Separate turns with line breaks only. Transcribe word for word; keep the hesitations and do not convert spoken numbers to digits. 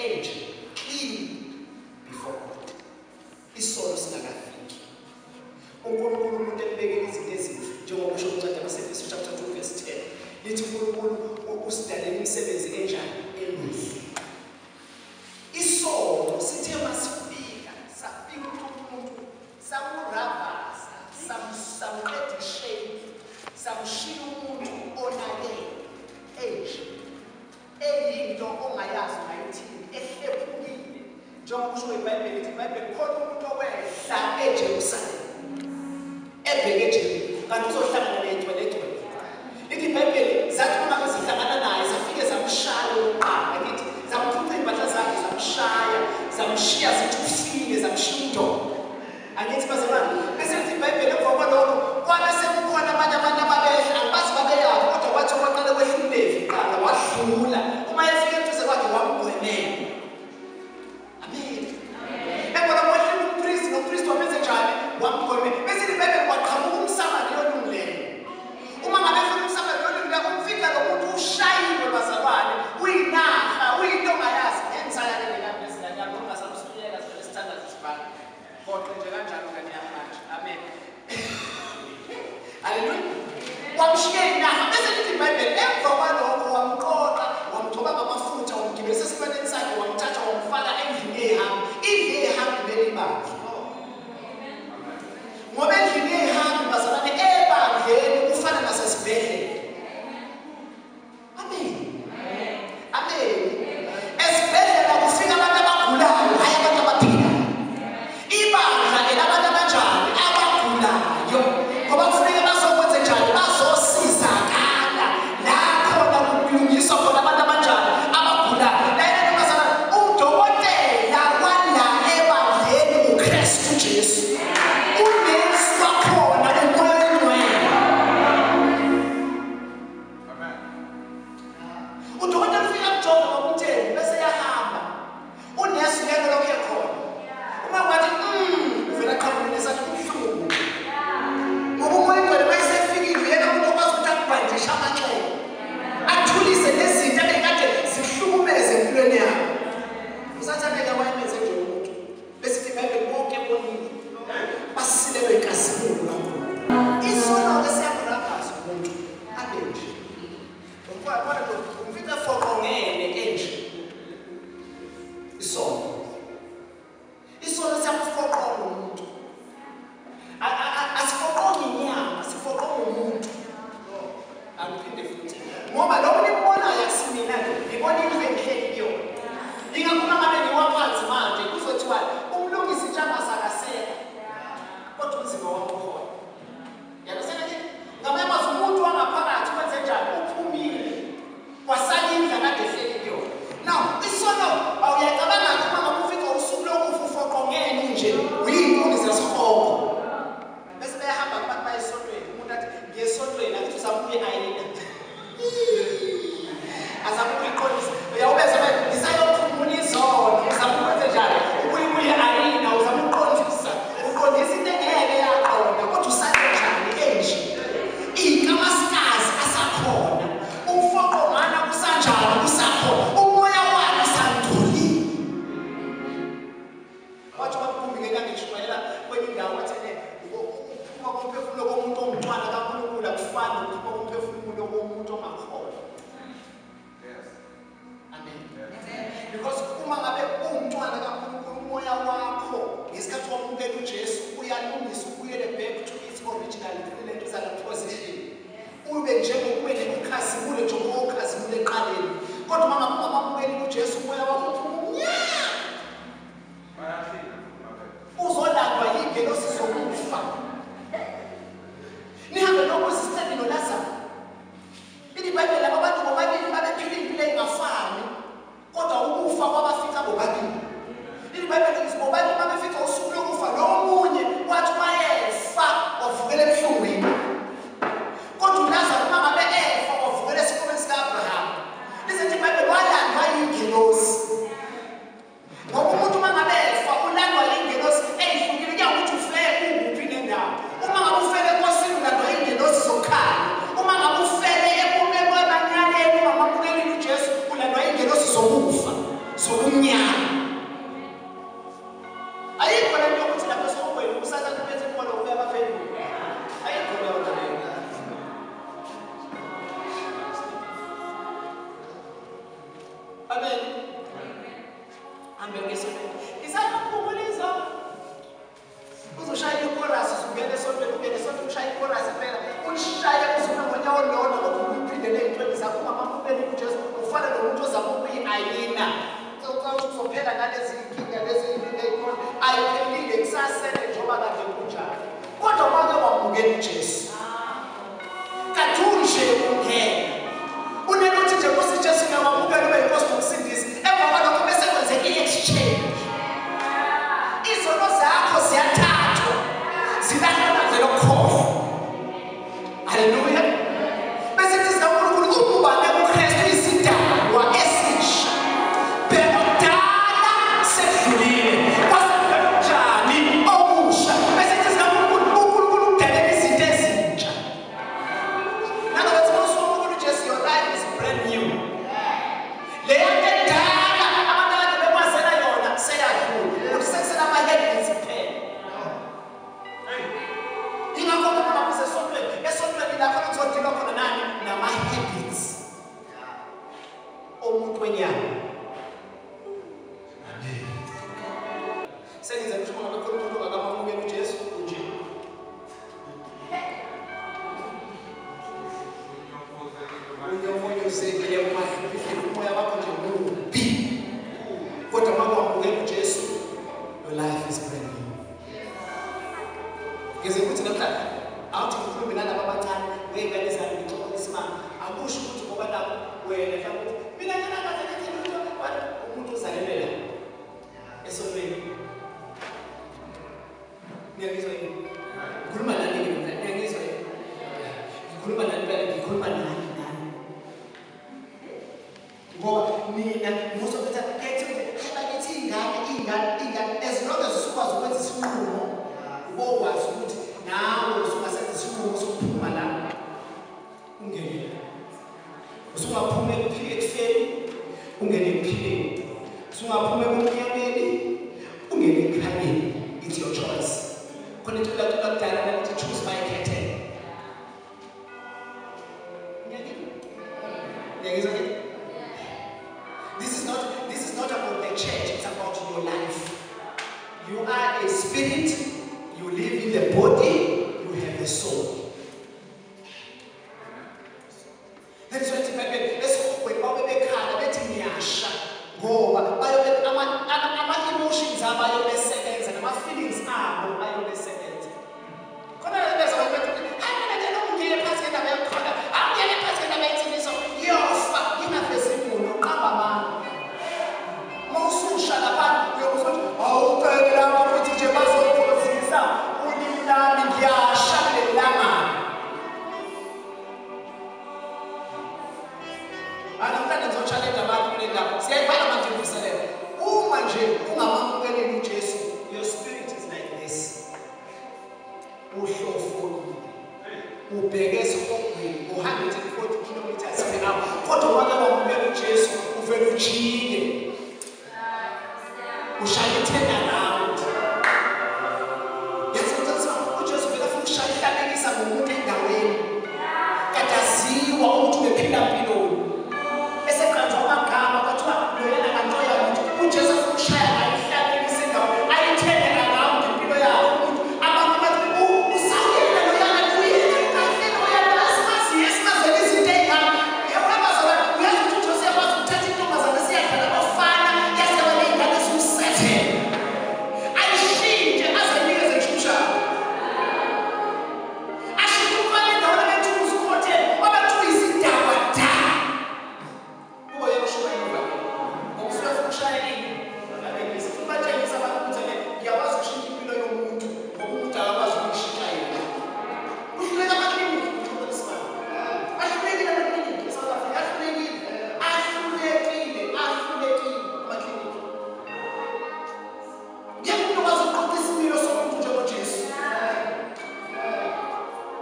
angel, clean before God. Isolo singakafiki. uNkulunkulu umuntu ebekele izinto ezinhle njengoba usho uncwadi yabaseFesu chapter two verse ten. Lithi uNkulunkulu usidalela imisebenzi enjani emihle. Isono sithe masifika safika umuntu samurabasa samqeda ishade samshiya umuntu onakele age eyinto ongayazi ngayithini ehlephukile njengoba kusho iBhayibheli lithi iBhayibheli khona umuntu owehla eJerusalem ebheke eJeriko kanti uzohlangana nento lethwe lithi iBhayibheli zathi uma bezihlangana naye zafike zamshaya oqala lithi zamthutha impahla zakhe zamshaya zamshiya zithufile zamshiya indoda angithi bazalwane bese lithi iBhayibheli emva kwalokho kwabe sekukhona abanye abantu ababehla angibazi babeyaphi kodwa kwathi oqala kwehla uLevi qala wadlula uma efike eduze kwakhe wamgwemela. Amen. Ebona kwehla umpriest nopriest wamenze njani wamgwemela bese iBhayibheli waqhamuka umSamariya olungileyo Amen. Amen. Isakukhuliza. Uzoshaya ichorus ungene esontweni ungene esontweni ushaya ichorus phela. Ushaya uzuma ngonyawo lona kodwa uphinde ley'ntweni zakho ungamamukeli uJesu ufana nomuntu ozama ukuyi-ayina. Uzophela ngalezi nkinga lezi ey'khona ayiphelile kusasele njengoba kade kunjalo. Kodwa manje wamukela uJesu. Kathunje ungena. Unelothi nje Nkosi Jesu ngiyamukela ube yinkosi nokusindisa. Emva kwalokho bese kwenzeka i-exchange. Izono zakho ziyathathwa. Zilahlwa nje lokhohlo. Hallelujah. Bese kuthi uNkulunkulu ububane kuKristu isidalwa esisha. Bekudala sekudlulile. Kwasekunjani okusha. Bese kuthi uNkulunkulu uNkulunkulu udalela izinto ezintsha. Nanokuthi uNkulunkulu Jesu your life is brand new. Leyo nto edala abantu abade bekwazela yona seyadlula. Uthi sekusela ama-habits kuphela. Ingakho umuntu usesontweni esontweni lapho kuzodilwa khona nani nama-habits omuntu wenyama. Sengize kusho ngoba lokho umuntu ongakamamukeli uJesu unje. Uyomoya usekele umahluphi umoya wakho nje mubi. Kodwa uma wamukela uJesu your life is brand new. Ngeze ukuthi namhlanje awuthi ukhulume nalabo abancane ngey'ngane zami ngixoxa isimanga akusho ukuthi ngoba nabo wena mhlawumbe mina nginakaze ngithi lutho umuntu uzalelela esontweni. Ngiyangizwa yini? Ngikhuluma nani ke mina? Ngiyangizwa yini? Ngikhuluma nani phela ngikhuluma nani nani? Ngoba mina ngizophetha ethi bakithi ingane ingane ingane as long as usukwazi ukwenza isinqumo ubokwazi ukuthi nawe usungasenza isinqumo sokuphuma la ungene. Usungaphuma ekufeni ungene ekuphileni. Usungaphuma ebumnyameni ungene ekukhanyeni. It's your choice. Khona into lakho lakudala ukuthi choose my curtain. Ngiyangizwa yini? This is not this is not about the church, it's about your life. You are a spirit, you live in the body, you have a soul. That is what the Bible says. When Baba bekhala bethi ngiyasha ngoba bayobe ama ama emotions abo ayobesebenza nama feelings abo ayobesebenza. Khona beza bathi hayi mina ngeke ngiyele phansi endaba yakhona. Angiyele phansi endaba yethiniso. Yofa ngingafezi umuntu uqamba mama. Mawususha lapha uyokuzwa ukuthi awucela lapha ukuthi nje bazophosisa ulimi lami ngiyasha lelanga. Anamhlanje ngizochallenge abantu kule ndaba. Siyayibhala manje mvuselelo. Uma nje ungamamukeli uJesu, your spirit is like this. Uhlofo ubheke esogwini one hundred forty kilometers per hour. Kodwa uma wamukela uJesu uvela ujike. Ushaya ithenda